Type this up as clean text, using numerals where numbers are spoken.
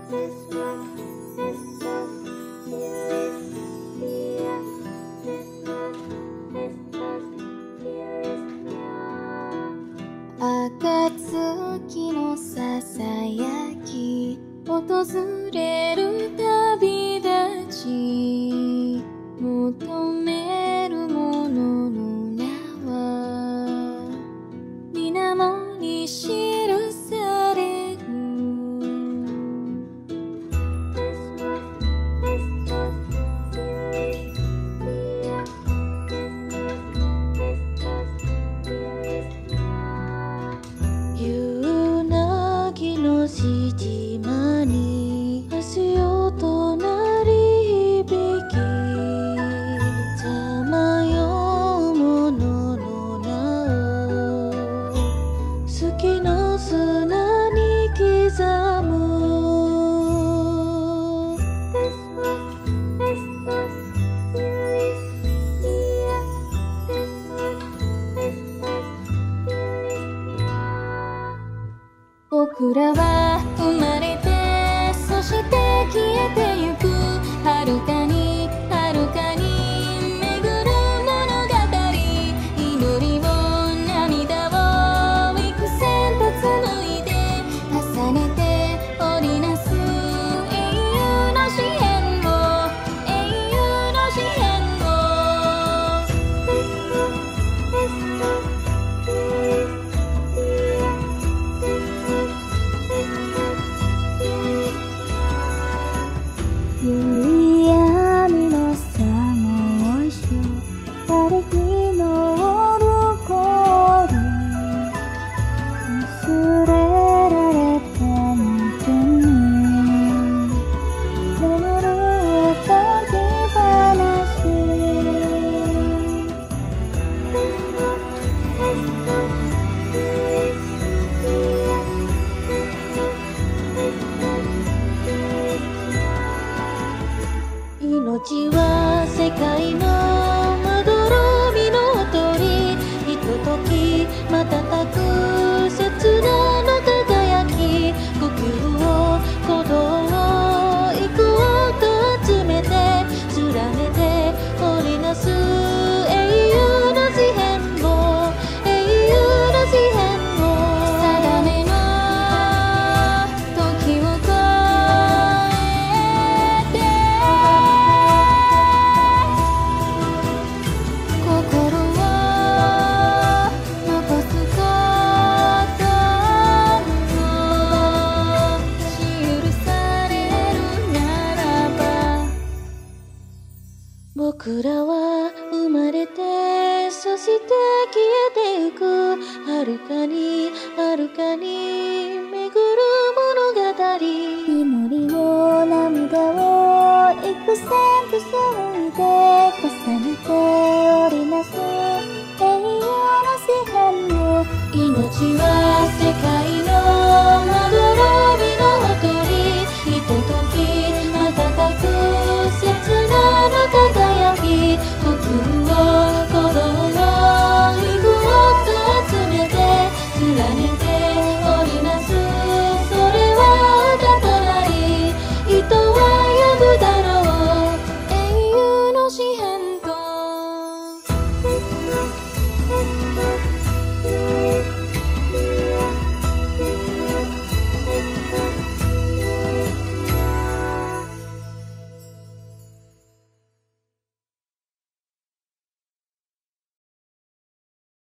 暁のささやき訪れる旅立ち求めるものの名は水面に記される。夕凪のしじまに足音鳴り響きさまようものの名を好きの砂に刻む。僕らは生まれてそして消えてゆく遥かに遥かに巡る物語。祈りを涙を幾千と紡いで重ねて織りなす英雄の詩篇を英雄の詩篇を。夕闇のさも一緒誰日のオルゴール忘れられた道に眠るおとぎ話。命は世界のまどろみの鳥ひととき瞬く刹那の輝き呼吸を鼓動を幾億集めて連ねて織りなす英雄の詩篇を英雄の詩篇を。定めの時を越えて心を残すことも許されるならば。僕らは生まれてそして消えてゆく遥かに遥かに巡る物語。祈りを涙を幾千と紡いで重ねて